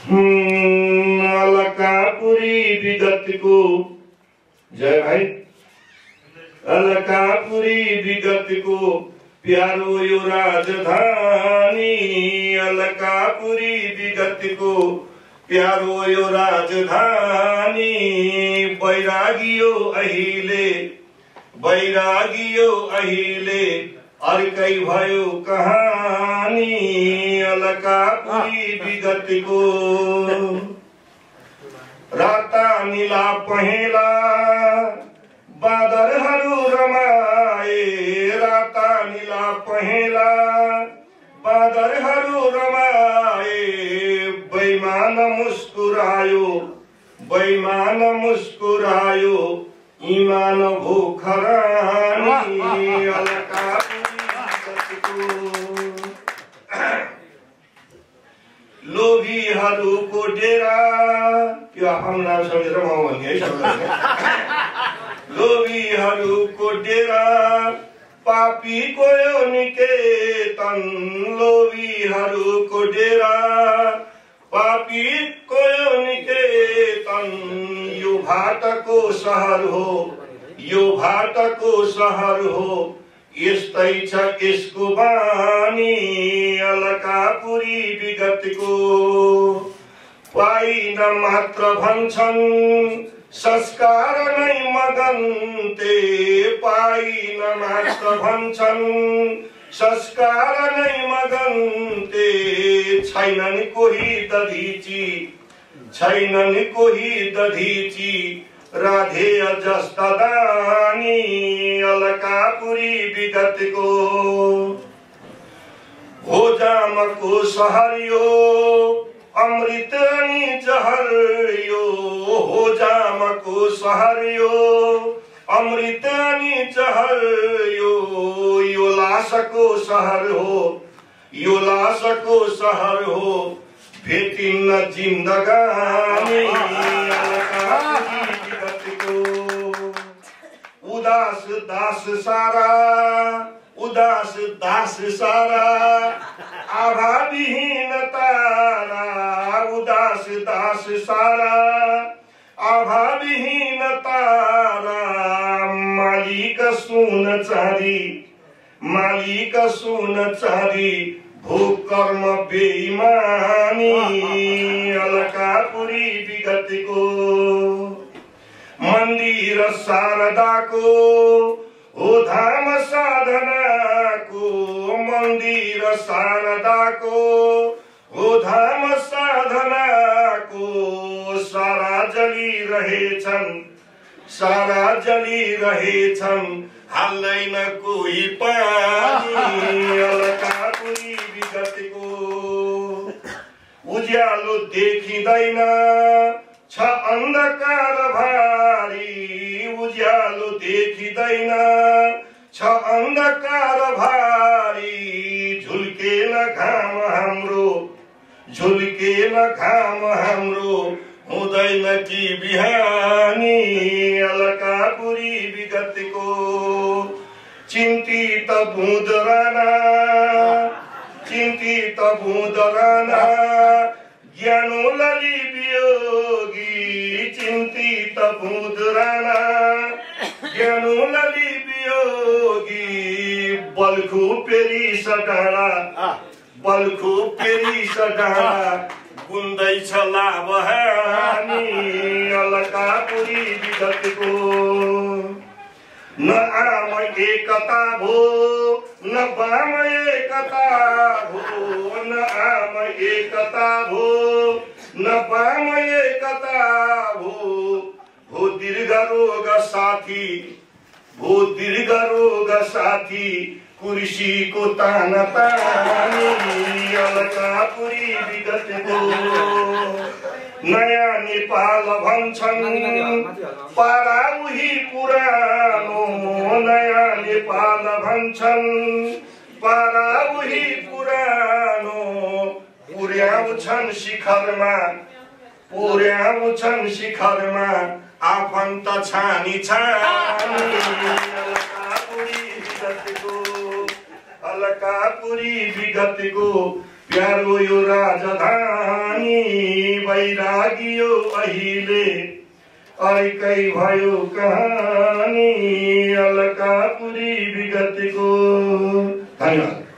अलकापुरी विगतको जय भाइ अलकापुरी विगतको प्यारो यो राजधानी अलकापुरी विगतको प्यारो यो राजधानी बैरागियो अहिले अर्कै भयो कहानी अलकापुरी विगतको राता नीला पहेँला बादरहरू रमाए राता नीला पहेँला बादरहरू रमाए बेईमान मुस्कुरायो ईमान भोखरानी अलकापुरी लोभीहरूको डेरा यो आफ्नो नाम सम्झेर म भन्ने है लोभीहरूको डेरा पापीको यो निकेतन लोभीहरूको डेरा पापीको यो निकेतन यो भाटको सहर हो यस्तै छ यसको बानी अलकापुरी विगतको पाइन मात्र भन्छन् संस्कार नै मगन्ते पाइन मात्र भन्छन् संस्कार नै मगन्ते छैनन् कोही दधीची राधेय जस्ता दानी अलकापुरी विगतको हो जामको सहर यो अमृत अनि जहर यो हो जामको सहर यो अमृत अनि जहर यो लासको सहर हो भेटिन्न जिन्दगानी उदास दास सारा आभाविहीन तारा उदास दास सारा आभाविहीन तारा मालिक सुन चाँदी भोग कर्म बेईमानी अलकापुरी विगतको मन्दिर शारदाको हो धाम साधनाको मन्दिर शारदाको हो धाम साधनाको सारा जलिरहेछन् हाल्दैन कोही पानी अलकापुरी विगतको उज्यालो देखिँदैन छ अन्धकार भारी उज्यालो देखिँदैन छ अन्धकार भारी झुल्केन घाम हाम्रो हुँदैन कि बिहानी अलकापुरी विगतको चिन्तित बुँद राना ज्ञानो लली वियोगी चिन्तित बुँद राना ज्ञानो लली वियोगी बल्खु पेरी सडाँडा गुन्दैछ लाभहानी अलकापुरी विगतको न आम एकता भो न बाम एकता भो न आम एकता भो न बाम एकता भो भो दीर्घ रोग साथी कुर्सीको ताना तानी अलकापुरी विगतको नयाँ नेपाल भन्छन् पारा उही पुरानो नयाँ नेपाल भन्छन् पारा उही पुरानो पुर्याउँछन् शिखरमा आफन्त छानी अलकापुरी विगतको प्यारो यो राजधानी बैरागियो अहिले अर्कै भयो कहानी अलकापुरी विगतको। धन्यवाद।